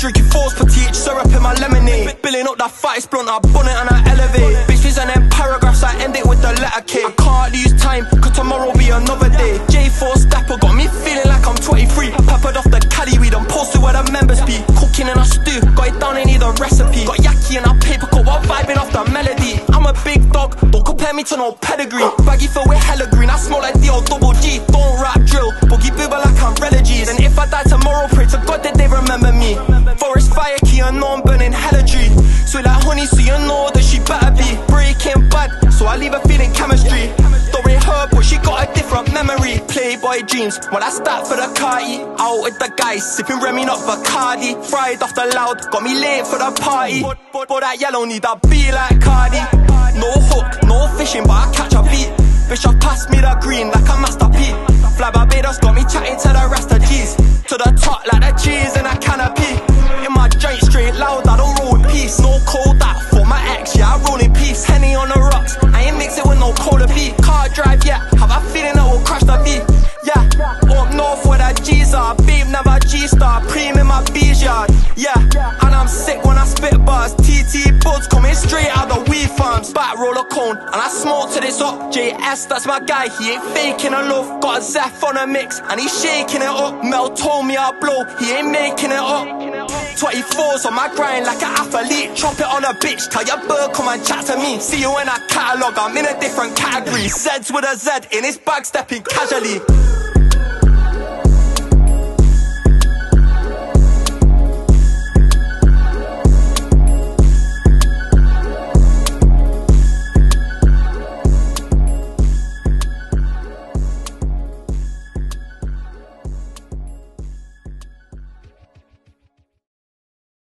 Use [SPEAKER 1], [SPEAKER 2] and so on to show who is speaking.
[SPEAKER 1] drinking fours petite, syrup in my lemonade. Billing up that fatty blunt, I bun it and I elevate. Bitches and them paragraphs, I end it with the letter K. I can't lose time, cause tomorrow be another day. J4 Stepper got me feeling like I'm 23. Peppered off the Cali weed, I'm posted where the members be. Cooking in a stew, got it down, ain't need a recipe. Got yaki in a paper cup, while vibing off the melody. I'm a big dog, don't compare me to no pedigree. Baggy filled with hella green, I smell like D.O. double G. Don't rap drill, boogie boober like I'm Religies. And if I die tomorrow, pray to God that they remember me. Forest fire key, I know I'm burning hella tree. Sweet like honey, so you know that she better be breaking bad, so I leave her feeling chemistry. Don't rate her, but she got a different memory. Playboy dreams, when I start for the party. Out with the guys, sipping Remy, not Bacardi. Fried off the loud, got me late for the party. But that yellow need a be like Cardi. No hook, no fishing, but I catch a beat. Bishop passed me the green like a Master P. Fly Barbados got me chatting to the rest of G's. To the top like the cheese in a canopy. In my joint straight loud, I don't roll with peace. No cold that for my ex, yeah I roll in peace. Henny on the rocks, I ain't mix it with no cola beat. Car drive, yeah, have a feeling that will crash the beat. Yeah, up north where the G's are. Babe never G-star, preem in my B's yard. Yeah, and I'm sick when I spit bars. TT buds coming straight out the weed farms. Back roll a cone, and I smoke to this up. JS, that's my guy, he ain't faking a love. Got a Zeph on a mix, and he's shaking it up. Mel told me I'll blow, he ain't making it up. 24's on my grind like an athlete. Chop it on a bitch, tell your bird come and chat to me. See you in a catalogue, I'm in a different category. Zeds with a Z in his bag, stepping casually.